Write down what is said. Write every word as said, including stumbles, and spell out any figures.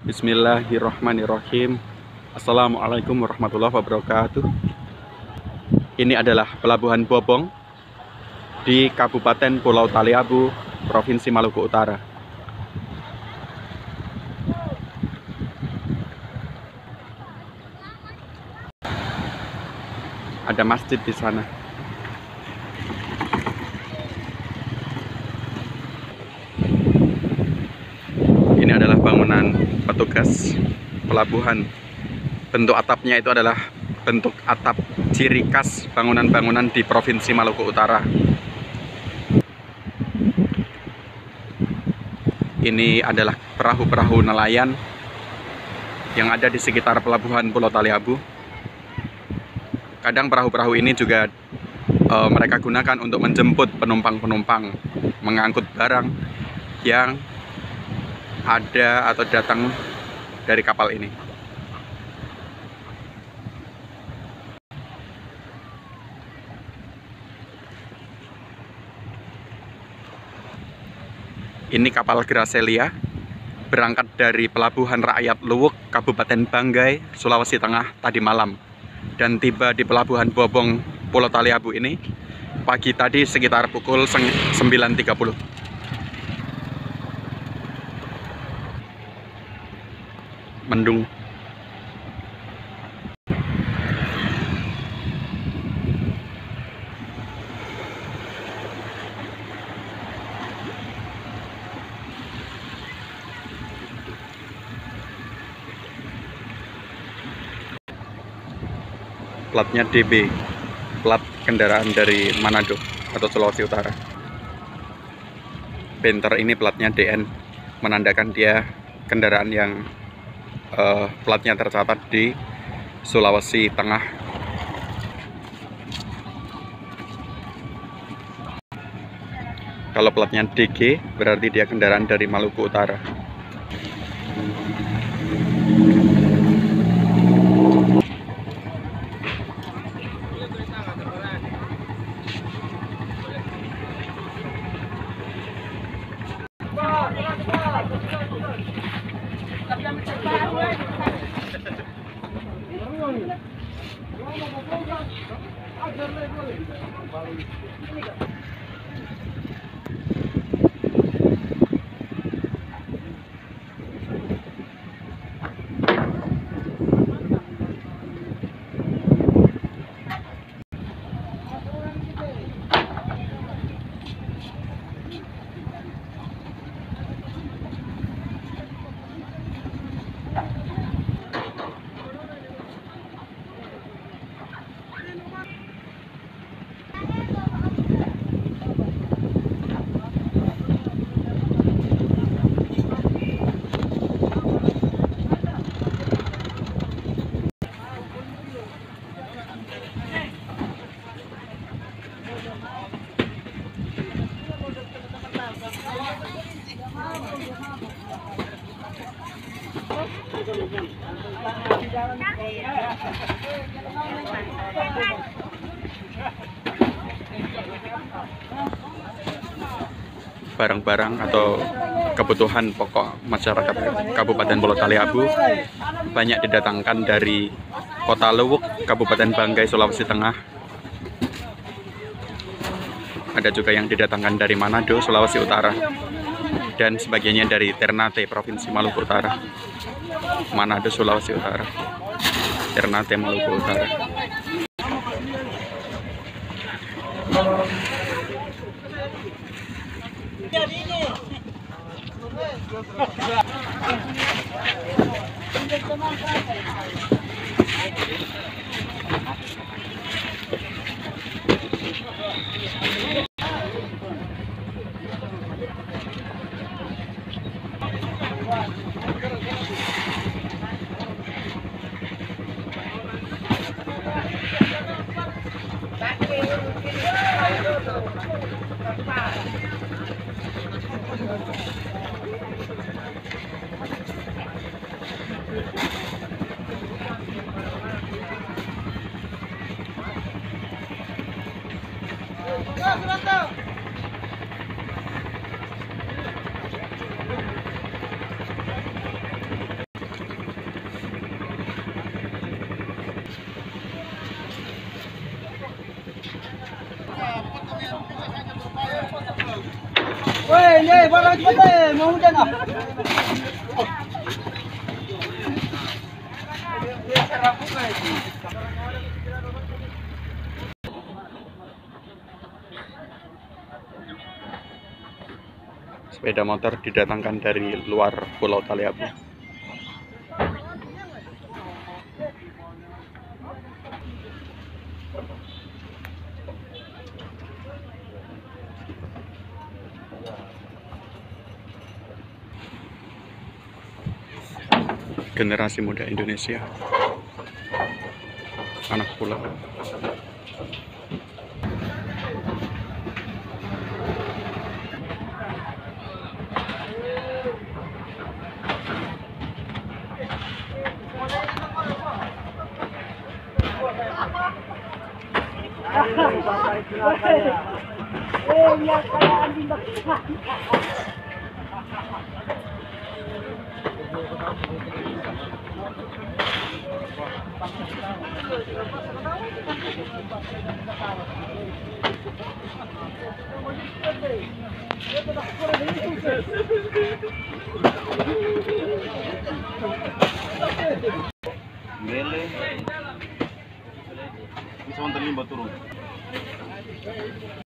Bismillahirrahmanirrahim. Assalamualaikum warahmatullahi wabarakatuh. Ini adalah Pelabuhan Bobong di Kabupaten Pulau Taliabu, Provinsi Maluku Utara. Ada masjid di sana. Ini adalah bangunan petugas pelabuhan. Bentuk atapnya itu adalah bentuk atap ciri khas bangunan-bangunan di Provinsi Maluku Utara. Ini adalah perahu-perahu nelayan yang ada di sekitar Pelabuhan Pulau Taliabu. Kadang perahu-perahu ini juga e, mereka gunakan untuk menjemput penumpang-penumpang, mengangkut barang yang ada atau datang dari kapal ini. Ini kapal Gracelia berangkat dari Pelabuhan Rakyat Luwuk, Kabupaten Banggai, Sulawesi Tengah tadi malam, dan tiba di Pelabuhan Bobong, Pulau Taliabu ini pagi tadi sekitar pukul sembilan tiga puluh. Mendung. Platnya D B, plat kendaraan dari Manado atau Sulawesi Utara. Banter ini platnya D N, menandakan dia kendaraan yang Uh, platnya tercatat di Sulawesi Tengah. Kalau platnya D G berarti dia kendaraan dari Maluku Utara. Barang-barang atau kebutuhan pokok masyarakat Kabupaten Pulau Taliabu banyak didatangkan dari Kota Luwuk, Kabupaten Banggai, Sulawesi Tengah. Ada juga yang didatangkan dari Manado, Sulawesi Utara, dan sebagainya dari Ternate, Provinsi Maluku Utara. Manado, Sulawesi Utara, Ternate, Maluku Utara. eh, barang cepat eh, mau hujan ah. Sepeda motor didatangkan dari luar Pulau Taliabu. Generasi muda Indonesia, anak pulau. Eh, lihat kayak anjing bak. Mele. Bisa turun.